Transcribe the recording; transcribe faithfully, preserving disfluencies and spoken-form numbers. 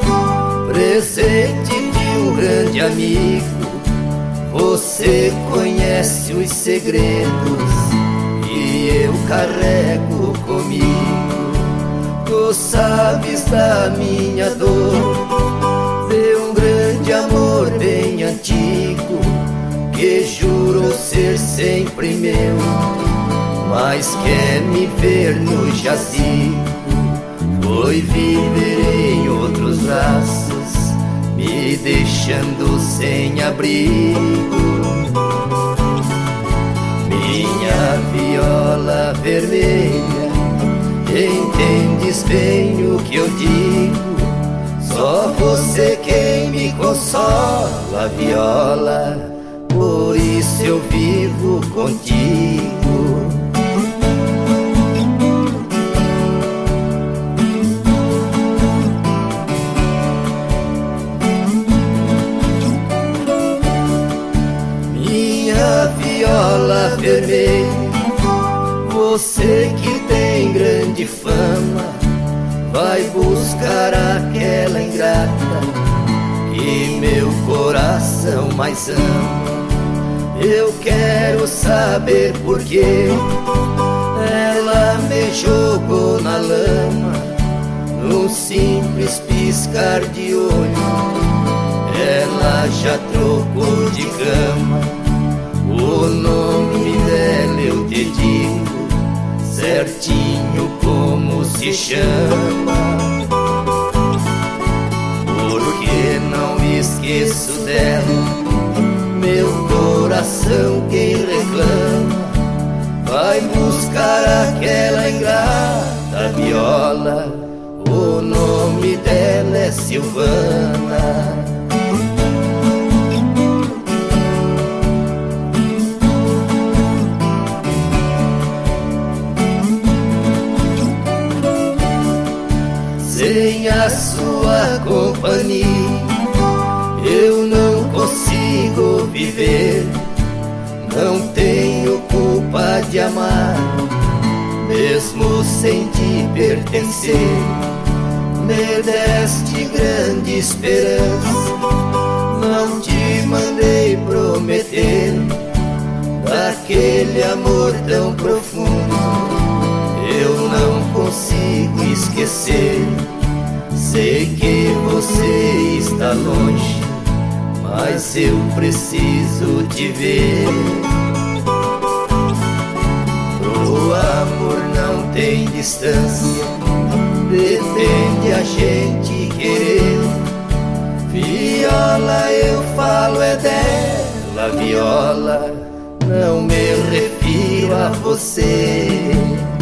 presente de um grande amigo. Você conhece os segredos e eu carrego comigo. Tu sabes da minha dor, de um grande amor bem antigo, que jurou ser sempre meu, mas quer me ver no jazigo. Foi viver em outros braços, me deixando sem abrigo. Minha viola vermelha, entendes bem o que eu digo? Só você quem me consola, viola, por isso eu vivo contigo. Minha viola vermelha, você que tem grande fama, vai buscar aquela ingrata que meu coração mais ama. Eu quero saber por que ela me jogou na lama, num simples piscar de olho. Ela já trocou de cama, o nome dela eu te digo certinho como se chama. Porque não esqueço dela, meu coração quem reclama, vai buscar aquela ingrata viola, o nome dela é Silvana. Sem a sua companhia eu não consigo viver. Não tenho culpa de amar, mesmo sem te pertencer. Me deste grande esperança, não te mandei prometer daquele amor tão profundo. Eu não consigo esquecer. Sei que você está longe, mas eu preciso te ver. Pro amor não tem distância, depende a gente querer. Viola, eu falo é dela, viola, não me refiro a você.